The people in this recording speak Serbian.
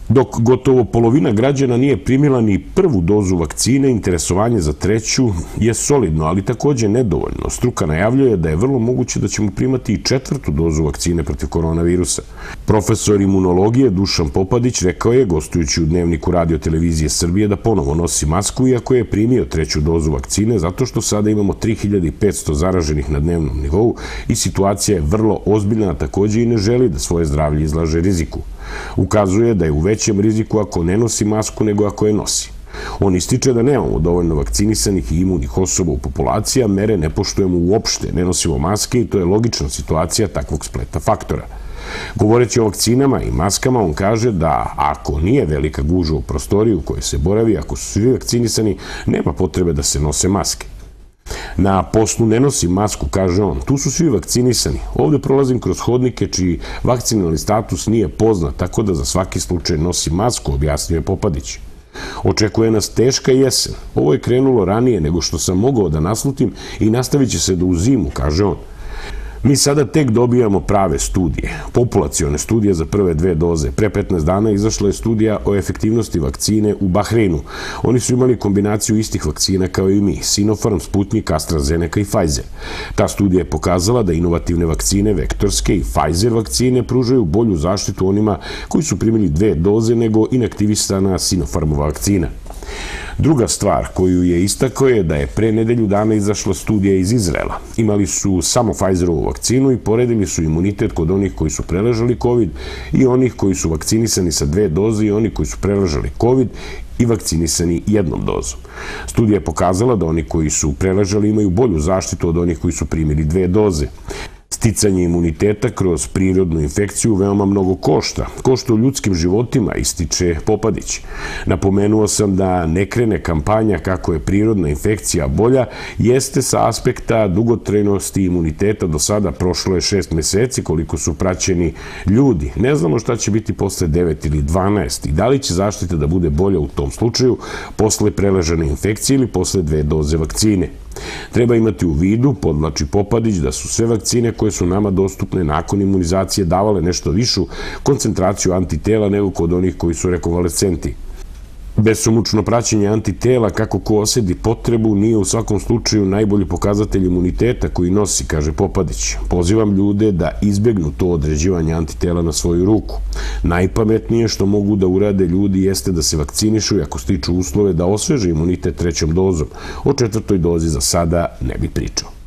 Dok gotovo polovina građana nije primila ni prvu dozu vakcine, interesovanje za treću je solidno, ali takođe nedovoljno. Struka najavljuje da je vrlo moguće da ćemo primati i četvrtu dozu vakcine protiv koronavirusa. Profesor imunologije Dušan Popadić rekao je, gostujući u Dnevniku Radio televizije Srbije, da ponovo nosi masku, iako je primio treću dozu vakcine, zato što sada imamo 3500 zaraženih na dnevnom nivou i situacija je vrlo ozbiljna, a takođe i ne želi da svoje zdravlje izlaže riziku. Ukazuje da je u većem riziku ako ne nosi masku nego ako je nosi. On ističe da nemamo dovoljno vakcinisanih i imunih osoba u populaciji, a mere ne poštujemo uopšte, ne nosimo maske i to je logična situacija takvog spleta faktora. Govoreći o vakcinama i maskama, on kaže da ako nije velika gužva u prostoriji u kojoj se boravi, ako su svi vakcinisani, nema potrebe da se nose maske. Na poslu ne nosim masku, kaže on. Tu su svi vakcinisani. Ovde prolazim kroz hodnike čiji vakcinalni status nije poznat, tako da za svaki slučaj nosim masku, objasnio je Popadić. Očekuje nas teška jesen. Ovo je krenulo ranije nego što sam mogao da naslutim i nastavit će se do u zimu, kaže on. Mi sada tek dobijamo prave studije, populacione studije za prve dve doze. Pre 15 dana izašla je studija o efektivnosti vakcine u Bahreinu. Oni su imali kombinaciju istih vakcina kao i mi, Sinopharm, Sputnik, AstraZeneca i Pfizer. Ta studija je pokazala da inovativne vakcine, vektorske i Pfizer vakcine, pružaju bolju zaštitu onima koji su primili dve doze nego inaktivisana Sinopharmova vakcina. Druga stvar koju je istakao je da je pre nedelju dana izašla studija iz Izraela. Imali su samo Pfizerovu vakcinu i poredili su imunitet kod onih koji su preležali COVID i onih koji su vakcinisani sa dve doze i oni koji su preležali COVID i vakcinisani jednom dozom. Studija je pokazala da oni koji su preležali imaju bolju zaštitu od onih koji su primili dve doze. Sticanje imuniteta kroz prirodnu infekciju veoma mnogo košta. Košta u ljudskim životima, ističe Popadić. Napomenuo sam da ne krene kampanja kako je prirodna infekcija bolja, jeste sa aspekta dugotrajnosti imuniteta. Do sada prošlo je 6 meseci koliko su praćeni ljudi. Ne znamo šta će biti posle 9 ili 12 i da li će zaštita da bude bolja u tom slučaju posle preležane infekcije ili posle dve doze vakcine. Treba imati u vidu, podvlači Popadić, da su sve vakcine koje su nama dostupne nakon imunizacije davale nešto višu koncentraciju antitela nego kod onih koji su rekonvalescenti. Besomučno praćenje antitela, kako ko osjeti potrebu, nije u svakom slučaju najbolji pokazatelj imuniteta koji nosi, kaže Popadić. Pozivam ljude da izbegnu to određivanje antitela na svoju ruku. Najpametnije što mogu da urade ljudi jeste da se vakcinišu i ako stiču uslove da osveže imunitet trećom dozom. O četvrtoj dozi za sada ne bi pričao.